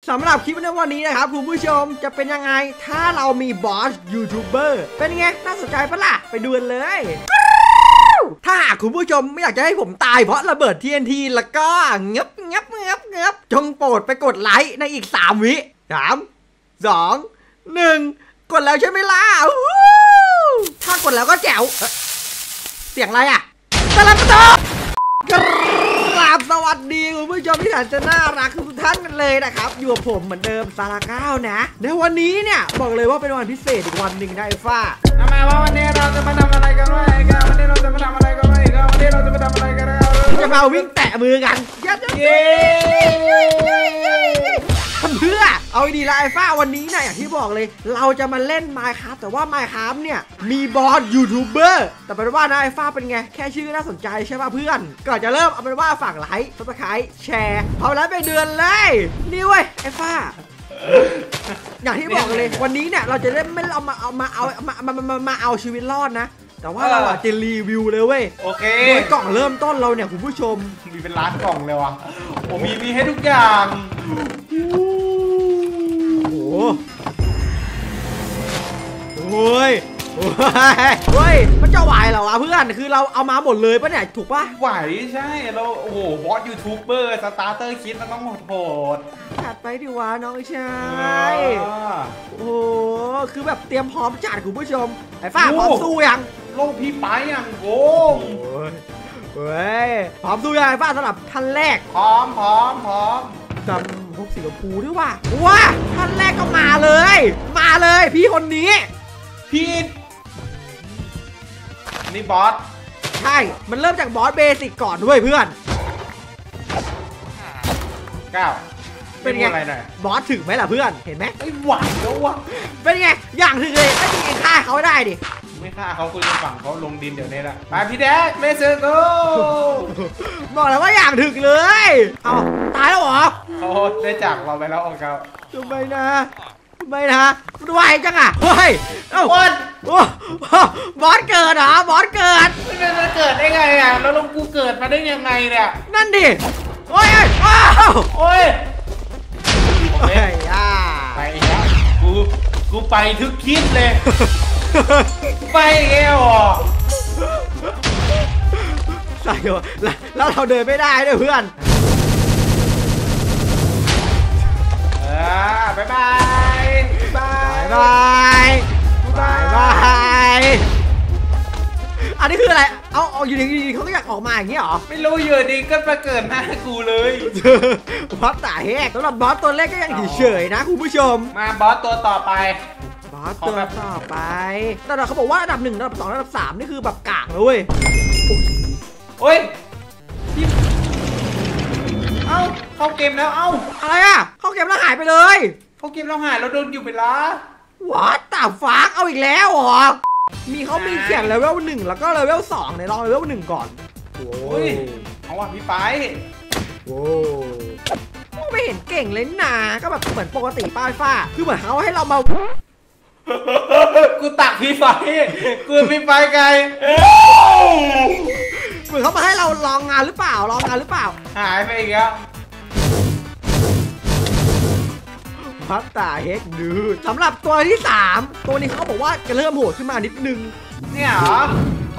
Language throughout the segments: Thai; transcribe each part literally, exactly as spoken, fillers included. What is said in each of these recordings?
สำหรับคลิปในวันนี้นะครับคุณผู้ชมจะเป็นยังไงถ้าเรามีบอสยูทูบเบอร์เป็นไงน่าสนใจปะล่ะไปดูกันเลยถ้าหากคุณผู้ชมไม่อยากจะให้ผมตายเพราะระเบิด ที เอ็น ที แล้วก็เงียบเงียบเงียบเงียบจงโปรดไปกดไลค์ในอีกสามวิสามสองหนึ่งกดแล้วใช่ไหมล่ะถ้ากดแล้วก็แจ๋วเสียงอะไรอ่ะตะลับตะกราบสวัสดีคุณผู้ชมที่แสนจะน่ารักทุกท่านกันเลยนะครับอยู่กับผมเหมือนเดิมซาราก้าวนะในวันนี้เนี่ยบอกเลยว่าเป็นวันพิเศษอีกวันหนึ่งนะไอ้ฟ้าทำไมว่าวันนี้เราจะมาทำอะไรกันวะไอ้ก้าววันนี้เราจะมาทำอะไรกันวะไอ้ก้าววันนี้เราจะมาทำอะไรกันจะมาวิ่งแตะมือกันยัดเย้ทำเพื่อเอาดีละไอ้ฟ้าวันนี้นะอย่างที่บอกเลยเราจะมาเล่น Minecraft แต่ว่า Minecraft เนี่ยมีบอสยูทูบเบอร์แต่เป็นว่านะไอ้ฟ้าเป็นไงแค่ชื่อน่าสนใจใช่ป่ะเพื่อนก่อนจะเริ่มเอาเป็นว่าฝากไลค์ ซับสไครบ์ แชร์พอแล้วไปเดือนเลยนี่เว้ยไอ้ฟ้าอย่างที่บอกเลยวันนี้เนี่ยเราจะเล่นไม่เอามาเอามาเอามามามามาเอาชีวิตรอดนะแต่ว่าเราจะรีวิวเลยเว้ยโอเคโดยกล่องเริ่มต้นเราเนี่ยคุณผู้ชมมีเป็นล้านกล่องเลยวะโอ้มีมีให้ทุกอย่างโอ้โหโอ้ยโอ้ยมันจะไหวเหรอวะเพื่อนคือเราเอามาหมดเลยปะเนี่ยถูกปะไหวใช่เราโอ้โหบอสยูทูบเบอร์สตาร์เตอร์คิดมันต้องโหดจัดไปดิวะน้องชายโอ้คือแบบเตรียมพร้อมจัดคุณผู้ชมไอ้ฟ้าพร้อมสู้ยังโลกพี่ไปยังโกงเฮ้ยพร้อมสู้ยังไอ้ฟ้าสำหรับท่านแรกพร้อมพร้อมพร้อมจำพวกสีชมพูด้วยว่ะว้าท่านแรกก็มาเลยมาเลยพี่คนนี้พี่นี่บอสใช่มันเริ่มจากบอสเบสิกก่อนด้วยเพื่อนก้าวเป็นไงบอสถึงไหมล่ะเพื่อนเห็นไหมไม่ไหวแล้ววะเป็นไงอย่างถึงเลยไม่มีฆ่าเขาได้ดิไม่ฆ่าเขาคุยกันฝั่งเขาลงดินเดี๋ยวนี้ละไปพี่แดกเลเซอร์โกบอกแล้วว่าอย่างถึงเลยเอาตายแล้วเหรอเขาได้จากเราไปแล้วออกเก้าทำไมนะทำไมนะมันไหวจังอ่ะเฮ้ยเอ้าบอสบอสเกิดเหรอบอสเกิดไม่เป็นจะเกิดได้ไงอ่ะแล้วลงกูเกิดมาได้ยังไงเนี่ยนั่นดิโอ้ยอ้าวโอ้ยไปอ่ะไปแล้วกูกูไปทุกคลิปเลยไปแก้วใส่หัวแล้วเราเดินไม่ได้ด้วยเพื่อนบายบายบายบายบายบายอันนี้คืออะไรเอาเอาอยู่ดีๆเขาก็อยากออกมาอย่างนี้หรอไม่รู้อยู่ดีก็มาเกิดหน้ากูเลยบอสตาแหกสำหรับบอสตัวแรกก็ยังเฉยๆนะคุณผู้ชมมาบอสตัวต่อไปบอสตัวต่อไปแต่เขาบอกว่าอันดับหนึ่งอันดับสองอันดับสามนี่คือแบบกากเลยเว้ยโอ้ยเอ้าเข้าเกมแล้วเอ้าอะไรอ่ะเข้าเกมแล้วหายไปเลยเข้าเกมแล้วหายเราโดนอยู่เวลาวัดตาฟ้าเอาอีกแล้วเหรอมีเขามีเขียนเลเวลหนึ่งแล้วก็เลเวลสองในลองเลเวลหนึ่งก่อนโอ้ยเอาว่ะพี่ไปโอ้ไม่เห็นเก่งเลยนะก็แบบเหมือนปกติป้ายฟ้าคือเหมือนเขาให้เรามากูตักพี่ไฟกูพี่ไฟไกลเหมือนเขามาให้เราลองงานหรือเปล่าลองงานหรือเปล่าหายไปอีกแล้วพัตตาเฮกดูสำหรับตัวที่สามตัวนี้เขาบอกว่าจะเริ่มโหดขึ้นมานิดนึงเนี่ยเหรอ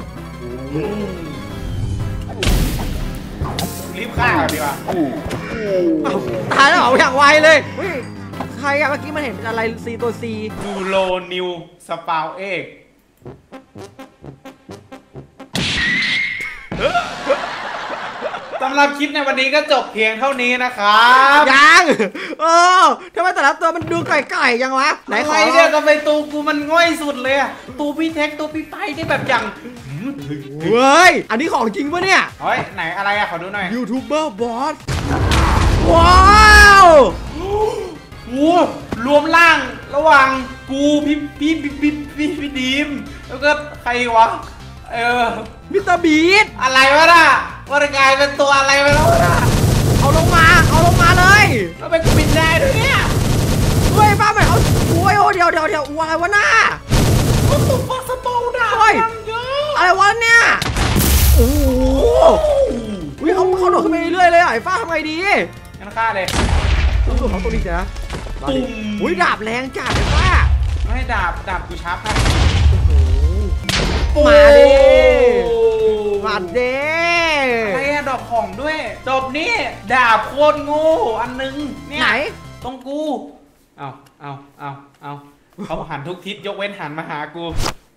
รีบฆ่าดีกว่าตายแล้วเหรออย่างไวเลยใครอะเมื่อกี้มันเห็นเป็นอะไรซีตัวซีดูโลนิวสปาวเอกสำหรับคลิปในวันนี้ก็จบเพียงเท่านี้นะครับยังเออทำไมแต่ละตัวมันดูไก่ๆยังวะไหนใครเนี่ยกับไปตูกูมันง่อยสุดเลยอะตูพี่เทคตูพี่ไปที่แบบอย่างเฮ้ยอันนี้ของจริงปะเนี่ยเฮ้ยไหนอะไรอะขอดูหน่อยยูทูบเบอร์บอสว้าวกูรวมร่างระหว่างกูพี่พี่พี่พี่พี่พี่ดีมแล้วก็ใครวะเออมิสเตอร์บีทอะไรวะน่ะว่ากลายเป็นตัวอะไรไปแล้วนะเอาลงมาเอาลงมาเลยแล้วเป็นกูบินได้ด้วยเนี่ยเฮ้ยป้าไม่เอาโอ้ยโอ้เดี๋ยวเดี๋ยวเดี๋ยวอะไรวะน่าก็ตุกฟักสโตนด่าอะไรวะเนี่ยโอ้โหเขาเขาโดดขึ้นไปเรื่อยเลยไอ้ฟ้าทำไงดีงั้นฆ่าเลยต้องดูเขาตัวนี้นะปุ่มอุ้ยดาบแรงจัดเลยว่าไม่ดาบดาบกูชาร์ปให้มาดิมาดิอะไรอะดอกของด้วยจบนี่ดาบโคตรโง่อันนึงเนี่ยไหนตรงกูเอาเอาเอาเอาเขาหันทุกทิศยกเว้นหันมาหากู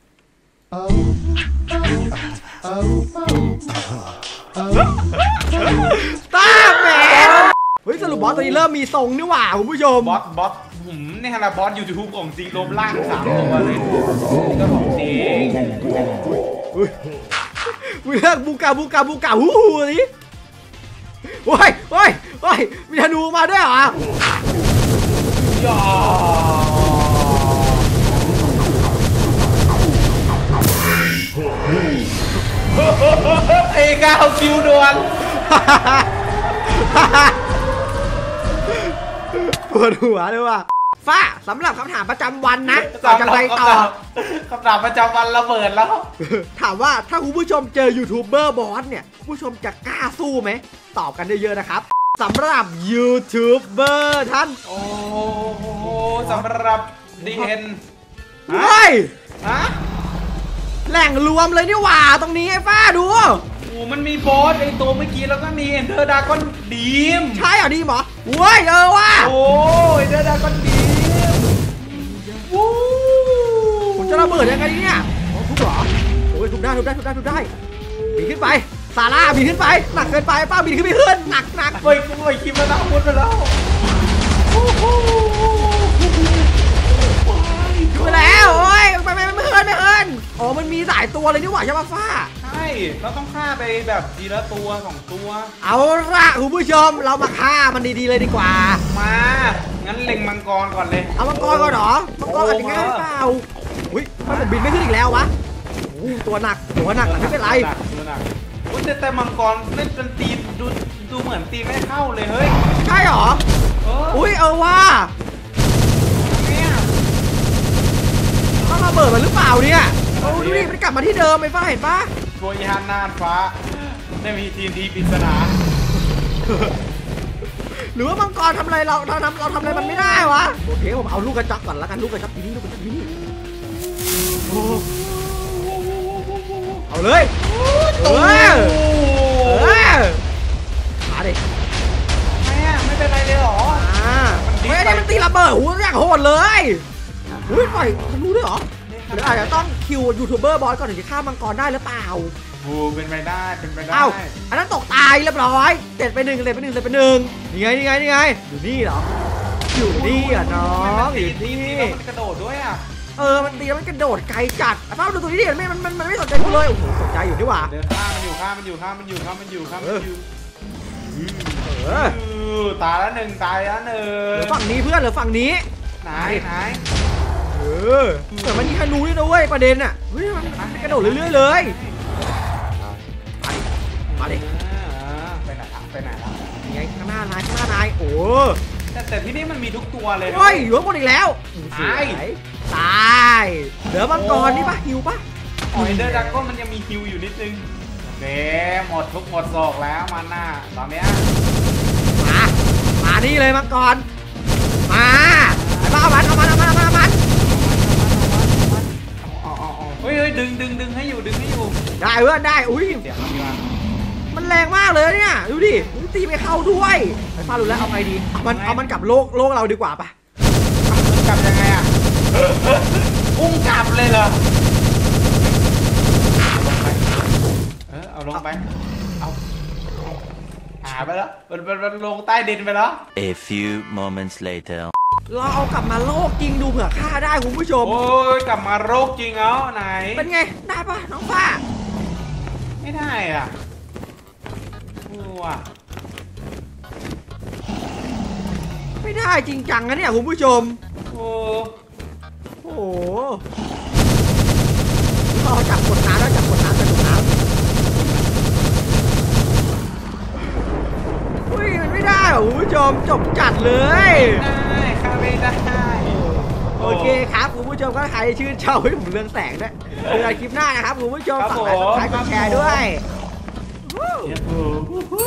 ตาแหมเฮ้ยสรุปบอสตัวนี้เริ่มมีทรงนี่หว่าคุณผู้ชมบอสบอสหืมนี่ฮะละบอสยูทูบของจริงลมล่างสามตัวเลยนี่ก็ของจริงวิเลิกบูกาบูกาบูกาฮู้ฮู้นี่โอ้ยโอ้ยโอ้ยมีธนูมาด้วยเหรอย่าเอ้ก้าวคิวด่วนปวดหัวเลยว่ะฟ้าสำหรับคำถามประจำวันนะก่อนจะไปต่อคำถามประจำวันระเบิดแล้วถามว่าถ้าคุณผู้ชมเจอยูทูบเบอร์บอสเนี่ยคุณผู้ชมจะกล้าสู้ไหมตอบกันเยอะๆนะครับสำหรับยูทูบเบอร์ท่านโอ้โหสำหรับดีเอ็นเฮ้ยฮะแหล่งรวมเลยนี่หว่าตรงนี้ไอ้ฟ้าดูโอ้มันมีบอสไอตัวเมื่อกี้แล้วก็มีเอนเดอร์ดากอนดีมใช่เหรอดีหมอเว้ยเออว่ะโอ้เอนเดอร์ดากอนดีมวู้ผมจะระเบิดยังไงเนี่ยอ๋อทุบเหรอโอ้ยทุบได้ทุบได้ทุบได้ทุบได้บินขึ้นไปซาร่าบินขึ้นไปหนักเกินไปป้าบินขึ้นไปขึ้นหนักหนักเฮ้ยกูไม่คิดมาแล้วมุดไปแล้วโอ้โหขึ้นไปแล้วโอ้ยไปไปไม่ขึ้นไม่ขึ้นอ๋อมันมีหลายตัวเลยนี่หว่าใช่ปะฟ้าใช่เราต้องฆ่าไปแบบทีละตัวสองตัวเอาละคุณผู้ชมเรามาฆ่ามันดีๆเลยดีกว่ามางั้นเล็งมังกรก่อนเลยเอามังกรก่อนเหรอมังกรอาจจะง่ายหรือเปล่าอุ้ยมันผมบินไม่ขึ้นอีกแล้ววะโอ้ตัวหนักตัวหนักแต่ไม่เป็นไรตัวหนักโอ้ยแต่แต่มังกรเล่นเป็นตีดูดูเหมือนตีไม่เข้าเลยเฮ้ยใช่เหรอเอออุ้ยเออว่าเนี่ยต้องระเบิดมันหรือเปล่าเนี่ยโอ้ดูดิมันกลับมาที่เดิมไอ้ฟ้าเห็นปะตัวยานน่านฟ้าได้มีทีมทีปริศนาหรือว่ามังกรทำอะไรเราเราทำเราทำอะไรมันไม่ได้วะโอเคผมเอาลูกกระจอกก่อนแล้วกันลูกกระจอกที่นี่ลูกกระจอกที่นี่โอ้เอาเลยเออเออมาดิแม่ไม่เป็นไรเลยเหรออ่าเฮ้ยนี่มันตีระเบิดหูอย่างโหดเลยอุ้ยปล่อยทะลุด้วยเหรอหรืออาจจะต้องคิวยูทูบเบอร์บอสก่อนถึงจะฆ่ามังกรได้หรือเปล่าโอ้เป็นไปได้เป็นไปได้เอ้าอันนั้นตกตายเรียบร้อยเด็ดไปหนึ่งเด็ดไปหนึ่งเด็ดไปหนึ่งนี่ไงนี่ไงนี่ไงอยู่นี่เหรออยู่นี่อ่ะน้องอยู่ตีนี่แล้วมันกระโดดด้วยอ่ะเออมันตีแล้วมันกระโดดไกลจัดอ่ะเฝ้าดูตัวนี้ดิมันไม่มันมันมันไม่สนใจกูเลยโอ้โหสนใจอยู่ดีกว่าเดินข้ามมันอยู่ข้ามมันอยู่ข้ามมันอยู่ข้ามมันอยู่ข้ามมันอยู่เออเออตายแล้วหนึ่งตายแล้วหนึ่เหงลือฝั่งนี้เพื่อนเหลือฝั่งนี้ไหนไหนเออแต่มันมีธนูด้วยนะเว้ยประเด็นอ่ะเฮ้ยมันมันกระโดดเรื่อยๆเลยมาดิไปไหนละไปไหนละนี่ไงข้างหน้านายข้างหน้านายโอ้แต่แต่ที่นี่มันมีทุกตัวเลยนะเฮ้ยอยู่ข้างบนอีกแล้วตายตายเหลือมังกรนี่ปะฮิวปะอ๋อเอนเดอร์ดักก็มันยังมีฮิวอยู่นิดนึงโอเคหมดทุกหมดศอกแล้วมันน่ะตอนเนี้ยมามานี่เลยมังกรมาเอามันเอามันเอามันเอามันเอามันอ๋ออ๋ออ๋อเฮ้ยเฮ้ยดึงดึงดึงให้อยู่ดึงให้อยู่ได้เพื่อนได้อุ้ยเสียงมันดีมากมันแรงมากเลยเนี่ยดูดิตีไม่เข้าด้วยไอ้ฟ้ารู้แล้วเอาไงดีเอามันเอามันกลับโลกโลกเราดีกว่าปะกลับยังไงอ่ะพุ่งกลับเลยเหรอเออเอาลงไปเอาหายไปแล้วมันมันมันลงใต้ดินไปแล้ว A few moments later. เราเอากลับมาโลกจริงดูเผื่อฆ่าได้คุณผู้ชมโอ้ยกลับมาโรคจริงเอาไหนเป็นไงได้ปะน้องฟ้าไม่ได้อ่ะว้าไม่ได้จริงจังนะเนี่ยคุณผู้ชมโอ้โอ้โหเราจับกดน้ำแล้วจับกดน้ำจับกดน้ำอุ้ยมันไม่ได้เหรอคุณผู้ชมจบจัดเลยได้ข้าไม่ได้โอเคครับคุณผู้ชมก็ใครชื่นชอบให้ผมเรื่องแสงด้วยเจอกันคลิปหน้านะครับคุณผู้ชมฝากไลค์กดแชร์ด้วยโอ้